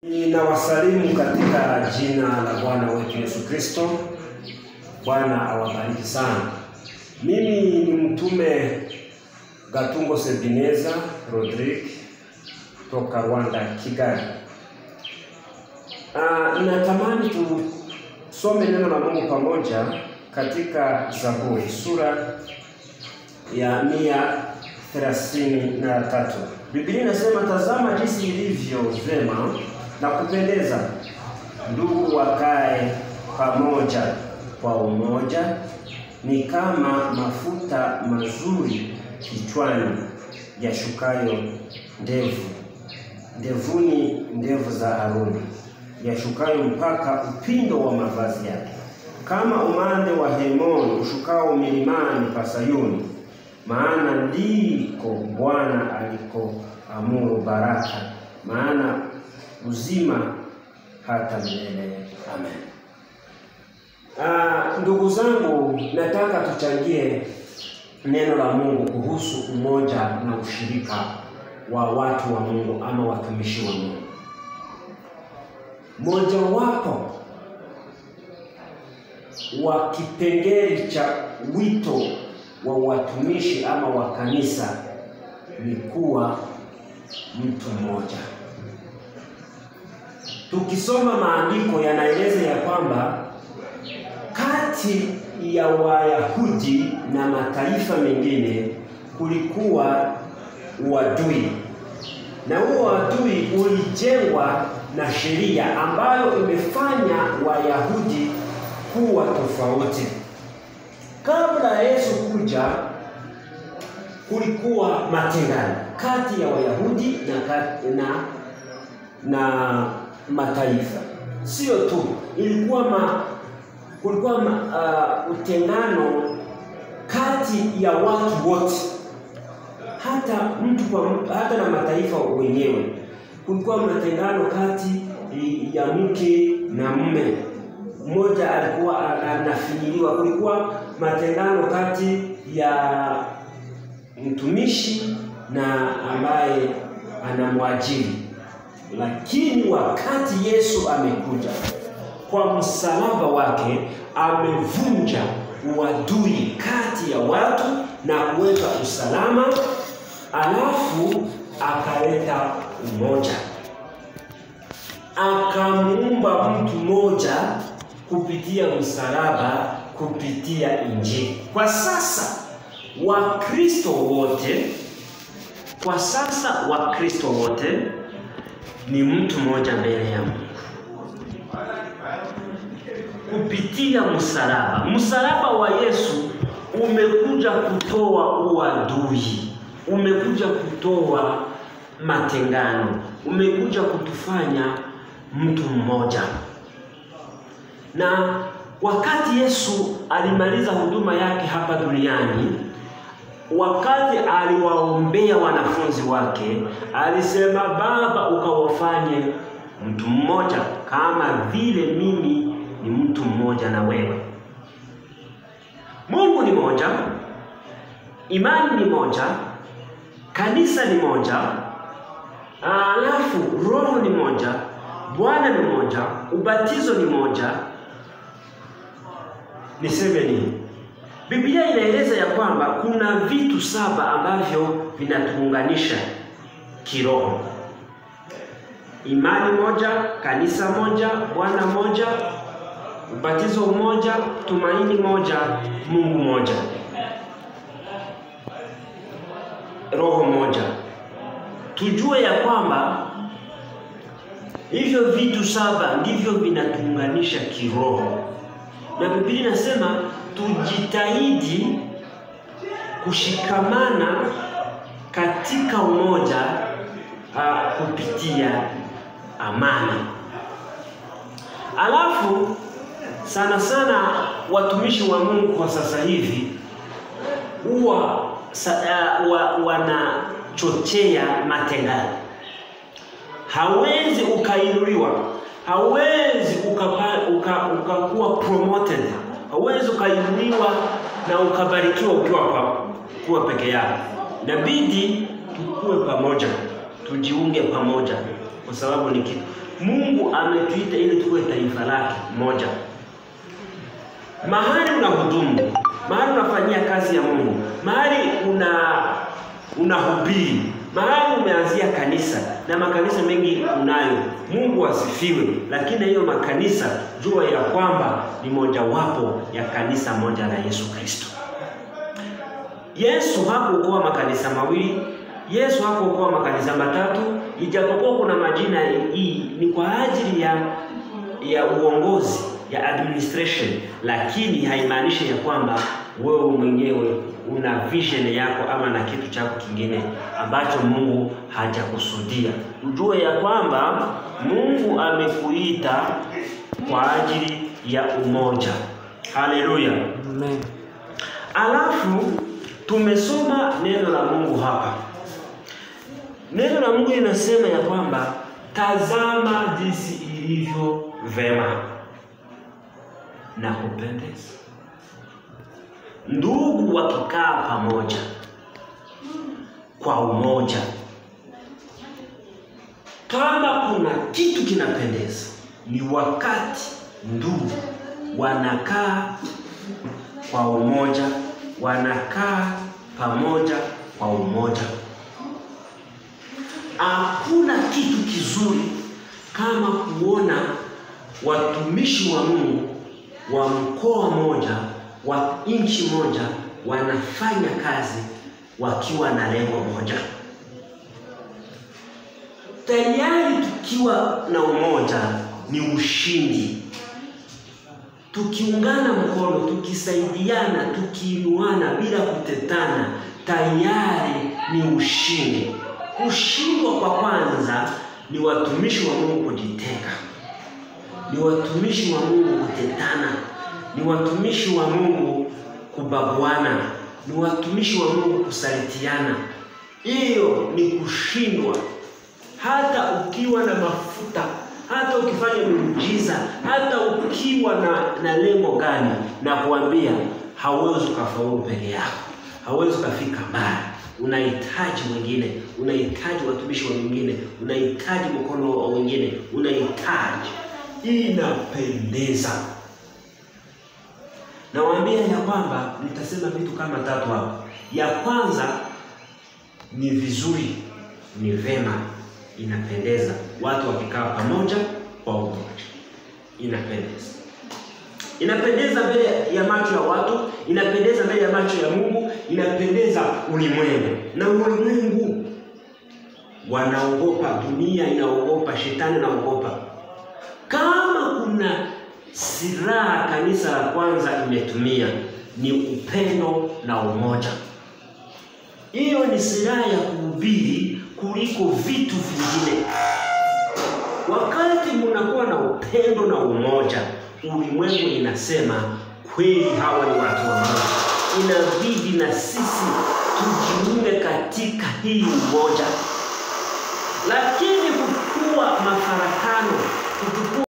Ninawasalimu katika jina la Bwana wetu Yesu Kristo. Bwana awabariki sana. Mimi ni mtume Gatungo Sebineza Rodrigue toka Rwanda, Kigali. Natamani tusome neno la Mungu pamoja katika Zaburi sura ya 133. Biblia inasema, tazama jinsi ilivyo vema na kupendeza ndugu wakae pamoja kwa umoja, ni kama mafuta mazuri kichwani yashukayo ndevuni ndevu za Haruni, yashukayo mpaka upindo wa mavazi yake, kama umande wa Hemoni ushukao milimani pa Sayuni, maana ndiko Bwana alikoamuru baraka, maana uzima hata milele. Amen. Ndugu zangu, nataka tuchangie neno la Mungu kuhusu umoja na ushirika wa watu wa Mungu ama watumishi wa Mungu. Mojawapo wa kipengele cha wito wa watumishi ama wa kanisa ni kuwa mtu mmoja. Tukisoma maandiko yanaeleza ya kwamba kati ya Wayahudi na mataifa mengine kulikuwa uadui, na huo uadui ulijengwa na sheria ambayo imefanya Wayahudi kuwa tofauti. Kabla Yesu kuja, kulikuwa matengano kati ya Wayahudi na mataifa. Sio tu kulikuwa utengano kati ya watu wote, hata na mataifa wenyewe. Kulikuwa matengano kati ya mke na mume, mmoja alikuwa anafinyiliwa. Kulikuwa matengano kati ya mtumishi na ambaye anamwajiri. Lakini wakati Yesu amekuja, kwa msalaba wake amevunja uadui kati ya watu na kuweka usalama, alafu akaleta umoja. Akamuumba mtu mmoja kupitia msalaba, kupitia Injili. Kwa sasa Wakristo wote ni mtu mmoja mbele ya Mungu kupitia msalaba. Msalaba wa Yesu umekuja kutoa uadui, umekuja kutoa matengano, umekuja kutufanya mtu mmoja. Na wakati Yesu alimaliza huduma yake hapa duniani, wakati aliwaombea wanafunzi wake, alisema, Baba, ukawafanye mtu mmoja kama vile mimi ni mtu mmoja na wewe. Mungu ni moja, imani ni moja, kanisa ni moja, alafu Roho ni moja, Bwana ni moja, ubatizo ni moja. Niseme nini? Biblia inaeleza ya kwamba kuna vitu 7 ambavyo vinatuunganisha kiroho: imani moja, kanisa moja, Bwana moja, ubatizo mmoja, tumaini moja, Mungu moja, Roho moja. Tujue ya kwamba hivyo vitu 7 ndivyo vinatuunganisha kiroho. Na Biblia inasema tujitahidi kushikamana katika umoja kupitia amani. Alafu sana watumishi wa Mungu kwa sasa hivi huwa wanachochea matengano. Hawezi ukainuliwa, hawezi ukakuwa promoted, hawezi ukainuliwa na ukabarikiwa ukiwa kuwa peke yako. Inabidi tukue pamoja, tujiunge pamoja, kwa sababu Mungu ametuita ili tuwe taifa lake moja. Mahali unahudumu, mahali unafanyia kazi ya Mungu, mahali unahubiri, mahali umeanzia kanisa, na makanisa mengi unayo, Mungu asifiwe. Lakini hiyo makanisa, jua ya kwamba ni mojawapo ya kanisa moja la Yesu Kristo. Yesu hakuokoa makanisa mawili, Yesu hakuokoa makanisa matatu, ijapokuwa kuna majina hii ni kwa ajili ya uongozi, ya administration, lakini haimaanishi ya kwamba wewe mwenyewe una vision yako ama na kitu chako kingine ambacho Mungu hajakusudia. Ujue ya kwamba Mungu amekuita kwa ajili ya umoja. Haleluya. Amen. Alafu tumesoma neno la Mungu hapa. Neno la Mungu linasema ya kwamba tazama jinsi ilivyo vema na kupendeza ndugu wakikaa pamoja kwa umoja. Kama kuna kitu kinapendeza ni wakati ndugu wanakaa kwa umoja, wanakaa pamoja kwa umoja. Hakuna kitu kizuri kama kuona watumishi wa Mungu wa mkoa moja, wa nchi moja, wanafanya kazi wakiwa na lengo moja. Tayari tukiwa na umoja ni ushindi. Tukiungana mkono, tukisaidiana, tukiinuana bila kutetana, tayari ni ushindi. Kushindwa kwa kwanza ni watumishi wa Mungu kujitenga, ni watumishi wa Mungu kutetana, ni watumishi wa Mungu kubaguana, ni watumishi wa Mungu kusalitiana. Hiyo ni kushindwa. Hata ukiwa na mafuta, hata ukifanya miujiza, hata ukiwa na lengo gani, na kuambia hauwezi kufaulu peke yako, hauwezi kufika mbali. Unahitaji wengine, unahitaji watumishi wa wengine, unahitaji mkono wa wengine, unahitaji. Inapendeza. Nawaambia ya kwamba nitasema vitu kama tatu hapo. Ya kwanza ni vizuri, ni vema, inapendeza watu wakikaa pamoja kwa umoja. Inapendeza. Inapendeza mbele ya macho ya watu, inapendeza mbele ya macho ya Mungu, inapendeza ulimwengu. Na ulimwengu wanaogopa, dunia inaogopa, shetani anaogopa. Kama kuna silaha kanisa la kwanza imetumia ni upendo na umoja. Hiyo ni silaha ya kuhubiri kuliko vitu vingine. Wakati mnakuwa na upendo na umoja, ulimwengu inasema kweli hawa ni watu wa Mungu. Inabidi na sisi tujiunge katika hii umoja. Lakini kukua mafarakano,